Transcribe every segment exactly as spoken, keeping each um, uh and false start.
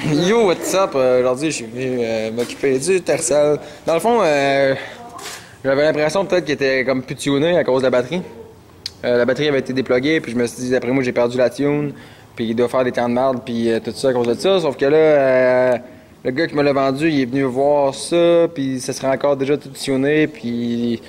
Yo, what's up? Euh, Aujourd'hui, je suis venu euh, m'occuper du Tercel. Dans le fond, euh, j'avais l'impression peut-être qu'il était comme plus tuné à cause de la batterie. Euh, la batterie avait été dépluguée, puis je me suis dit, d'après moi, j'ai perdu la tune, puis il doit faire des temps de merde, puis euh, tout ça à cause de ça. Sauf que là, euh, le gars qui me l'a vendu, il est venu voir ça, puis ça serait encore déjà tout tuné, puis...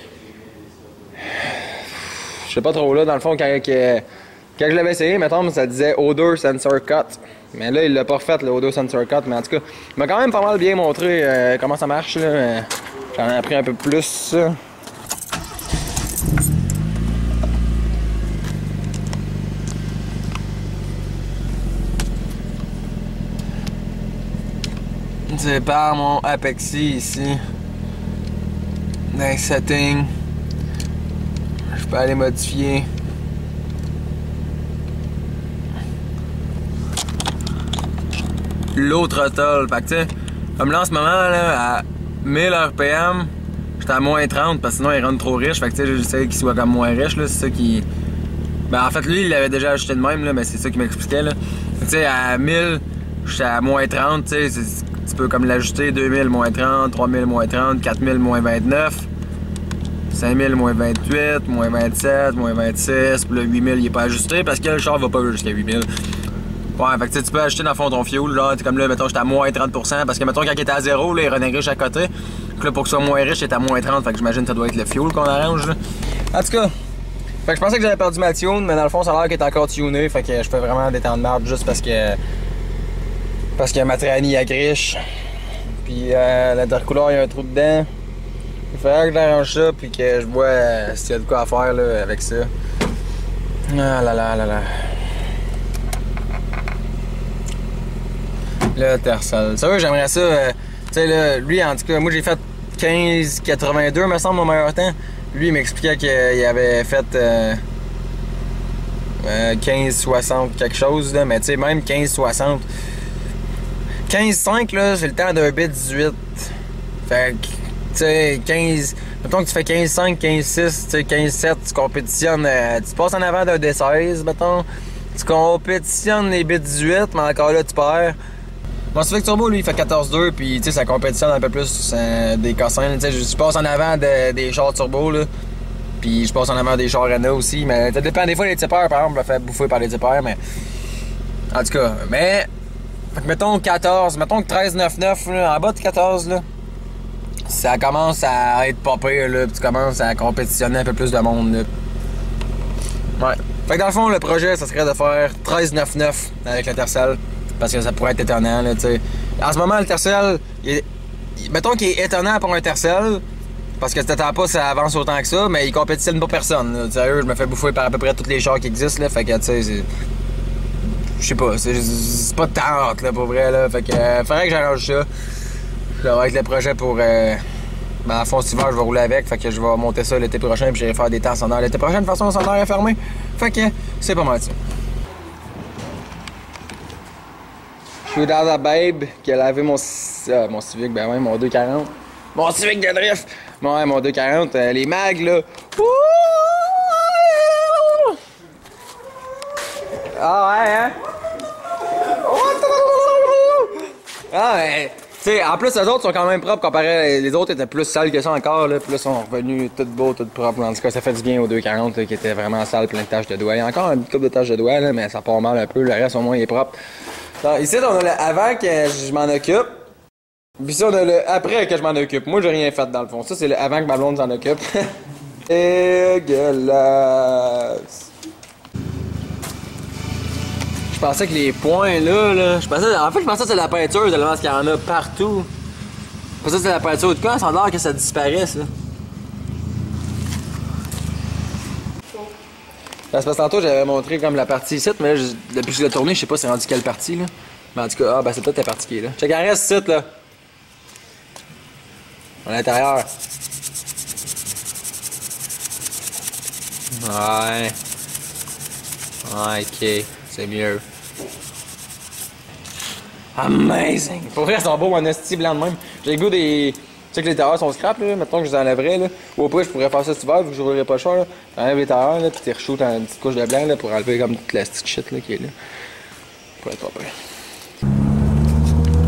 Je sais pas trop là, dans le fond, quand, quand, quand je l'avais essayé, mettons, ça disait Odor Sensor Cut. Mais là, il l'a pas refait, le Odor Sensor Cut. Mais en tout cas, il m'a quand même pas mal bien montré euh, comment ça marche. Là. J'en ai appris un peu plus. C'est par mon Apexi ici. Dans les settings. Je peux aller modifier. L'autre throttle. Fait que tu sais, comme là en ce moment, là, à mille R P M, j'étais à moins trente parce que sinon il rend trop riche. Fait que tu sais, j'essaie qu'il soit comme moins riche, là. C'est ça qui. Ben en fait, lui, il l'avait déjà acheté de même, là, mais c'est ça qu'il m'expliquait, là. Tu sais, à mille, j'étais à moins trente, tu sais. Tu peux comme l'ajuster deux mille moins trente, trois mille moins trente, quatre mille moins vingt-neuf. cinq mille moins vingt-huit, moins vingt-sept, moins vingt-six, puis là huit mille il est pas ajusté parce que le char va pas jusqu'à huit mille. Ouais, fait que tu peux acheter dans le fond ton fuel, là, t'es comme là, mettons, j'étais à moins trente pour cent parce que mettons quand il était à zéro, là, il renait riche à côté. Donc là, pour que ce soit moins riche, il est à moins trente, fait que j'imagine que ça doit être le fuel qu'on arrange, là. En tout cas, fait que je pensais que j'avais perdu ma tune, mais dans le fond, ça a l'air qu'il est encore tuné, fait que je fais vraiment des temps de merde juste parce que. Parce que ma tranie a griche. Puis euh, l'intercooler, il y a un trou dedans. Il faudrait que j'arrange ça puis que je vois euh, s'il y a de quoi à faire là, avec ça. Ah là là là là. Le Tercel. Ça veut, j'aimerais ça. Euh, tu sais, là, lui, en tout cas, moi j'ai fait quinze quatre-vingt-deux, me semble, mon meilleur temps. Lui, il m'expliquait qu'il avait fait euh, euh, quinze soixante quelque chose, là, mais tu sais, même quinze soixante. quinze cinq, là, c'est le temps d'un bit dix-huit. Fait que, tu sais, quinze. Mettons que tu fais quinze cinq, quinze six, tu sais, quinze sept, tu compétitionnes. Euh, tu passes en avant d'un D seize, mettons. Tu compétitionnes les bits dix-huit, mais encore là, tu perds. Mon Civic Turbo, lui, il fait quatorze deux, puis tu sais, ça compétitionne un peu plus euh, des cossins. Tu sais, je passe en avant de, des chars turbo, là. Puis je passe en avant des chars Renault aussi. Mais ça dépend, des fois, les tipeurs, par exemple, je me fais bouffer par les tipeurs, mais. En tout cas, mais. Fait que mettons quatorze, mettons que treize neuf neuf, là, en bas de quatorze, là. Ça commence à être pas pire, là. Puis tu commences à compétitionner un peu plus de monde, là. Ouais. Fait que dans le fond, le projet, ça serait de faire treize neuf neuf avec le Tercel. Parce que ça pourrait être étonnant, là, tu sais. En ce moment, le Tercel, il est... mettons qu'il est étonnant pour un Tercel, parce que tu t'attends pas que ça avance autant que ça, mais il compétitionne pas personne, là. Sérieux, je me fais bouffer par à peu près tous les chars qui existent, là. Fait que, tu sais, c'est... Je sais pas, c'est pas de tente, là, pour vrai, là. Fait que, euh, faudrait que j'arrange ça. Ça va être le projet pour... Euh... Ben, à fond, cet hiver, je vais rouler avec. Fait que je vais monter ça l'été prochain, puis j'irai faire des temps sonores l'été prochain. De toute façon, le sonore est fermé. Fait que, c'est pas mal ça. Je suis dans la babe qui a lavé mon, euh, mon Civic, ben ouais, mon deux quarante. Mon Civic de drift! Bon, ouais, mon deux quarante, euh, les mags, là. Ouh! Ah ouais, hein? Ah ouais! Tu sais, en plus, les autres sont quand même propres comparé. Les autres étaient plus sales que ça encore, là. Puis là, sont revenus tout beaux, tout propres. En tout cas, ça fait du bien aux deux quarante, là, qui étaient vraiment sales, plein de taches de doigts. Il y a encore une couple de taches de doigts, là, mais ça part mal un peu. Le reste, au moins, il est propre. Donc, ici, on a le avant que je m'en occupe. Puis ça, on a le après que je m'en occupe. Moi, j'ai rien fait dans le fond. Ça, c'est le avant que ma blonde s'en occupe. Dégueulasse. Je pensais que les points là, là. Je pensais, en fait, je pensais que c'était la peinture tellement qu'il y en a partout. Je pensais que c'était la peinture. De quoi, ça a l'air que ça disparaisse, là. Parce que tantôt, j'avais montré comme la partie ici, mais là, depuis que je l'ai tourné, je sais pas c'est rendu quelle partie, là. Mais en tout cas, ah, ben c'est peut-être la partie qui est là. Check, il reste ici, là. À l'intérieur. Ouais. Ouais, ok. C'est mieux. Amazing! Pour vrai, ils sont beaux, un esti blanc de même. J'ai le goût des... Tu sais que les tailleurs sont scrap, là. Mettons que je les enlèverais, là. Ou après, je pourrais faire ça cet hiver, vu que je roulerais pas cher, là. T'enlèves les tailleurs, là, pis tu reshoots une petite couche de blanc, là, pour enlever comme toute la petite shit, là, qui est là. Pour être pas prêt.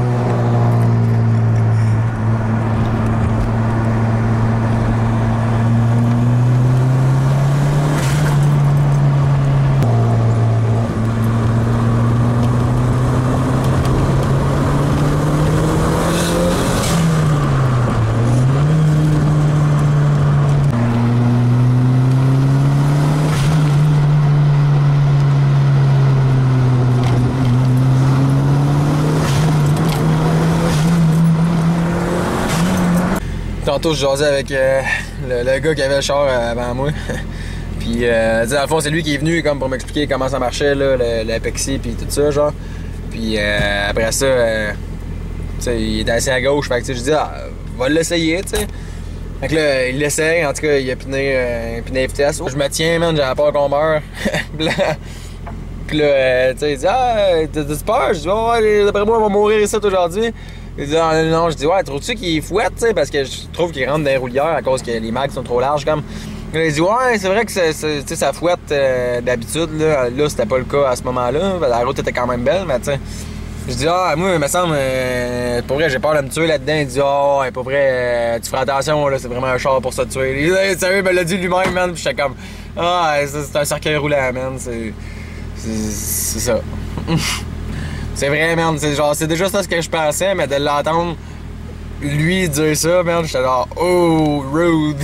Tantôt, je jasais avec euh, le, le gars qui avait le char avant moi. Puis, euh, dans le fond, c'est lui qui est venu comme pour m'expliquer comment ça marchait, là, le, le Pexi, puis tout ça, genre. Puis, euh, après ça, euh, tu sais, il était assis à gauche. Fait que, tu sais, je dis, ah, va l'essayer, tu sais. Fait que là, il l'essaye. En tout cas, il a piné, euh, piné F T S. Je me tiens, man, j'avais peur qu'on meure. Puis là, puis là euh, tu sais, il dit, ah, t'as peur? Je dis, ouais, d'après moi, on va mourir ici aujourd'hui. Il dit, ah, non, je dis, ouais, trouves-tu qu'il fouette, tu sais, parce que je trouve qu'il rentre dans les roulières à cause que les mags sont trop larges, comme. Il dit, ouais, c'est vrai que c'est, c'est, ça fouette euh, d'habitude, là. Là, c'était pas le cas à ce moment-là. La route était quand même belle, mais tu sais. Je dis, ah, moi, il me semble, euh, pour vrai, j'ai peur de me tuer là-dedans. Il dit, ah, oh, pour vrai, euh, tu feras attention, là, c'est vraiment un char pour se tuer. Il dit, hey, sérieux, il me l'a dit lui-même, man. Puis j'étais comme, ah, c'est un cercueil roulant, man. C'est. C'est ça. C'est vrai, man. C'est genre, c'est déjà ça ce que je pensais, mais de l'entendre lui dire ça, man, j'étais genre, oh, rude.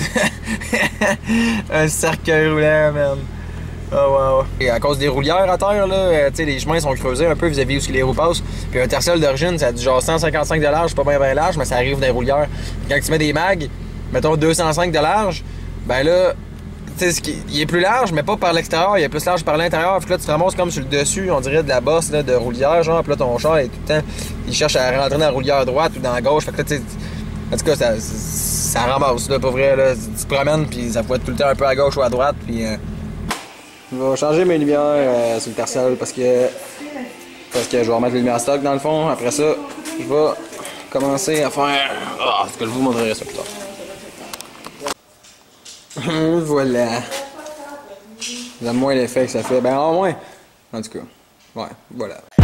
Un cercueil roulant, man. Oh, wow. Et à cause des roulières à terre, là, tu sais, les chemins sont creusés un peu vis-à-vis où les roues passent. Puis un tertial d'origine, ça a du genre cent cinquante-cinq de large, pas bien bien large, mais ça arrive des roulières. Puis quand tu mets des mags, mettons deux cent cinq de large, ben là, tu sais, il est plus large, mais pas par l'extérieur, il est plus large par l'intérieur. Puis là, tu te ramasses comme sur le dessus, on dirait de la bosse là, de roulière, genre. Puis là, ton char est tout le temps, il cherche à rentrer dans la roulière droite ou dans la gauche. Fait que là, tu sais, en tout cas, ça, ça ramasse, là, pas vrai, là. Tu te promènes, puis ça fouette tout le temps un peu à gauche ou à droite, puis. Euh... Je vais changer mes lumières euh, sur le tertial parce que. Parce que je vais remettre les lumières stock dans le fond. Après ça, je vais commencer à faire. Ah, en tout cas, je vous montrerai ça plus tard. Voilà. J'aime moins l'effet que ça fait. Ben, au moins. En tout cas. Ouais, voilà.